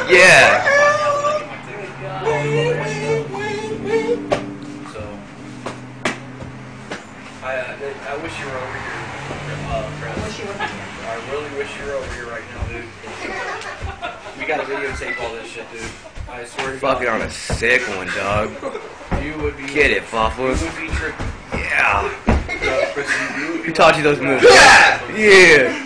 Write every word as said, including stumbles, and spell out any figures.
Yeah. So, I, uh, I wish you were over here, uh, Chris. I wish you were here. I really wish you were over here right now, dude. We gotta videotape all this shit, dude. I swear to God. Fucking on a sick one, dog. You would be. Get it, Phof. You would be tripping. Yeah. Uh, Chris, you, you would be Who taught you those moves? Yeah. Yeah.